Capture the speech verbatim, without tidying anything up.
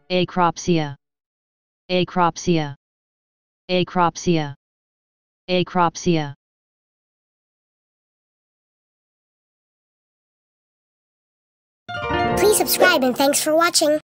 achropsia, achropsia, achropsia, achropsia. Please subscribe and thanks for watching.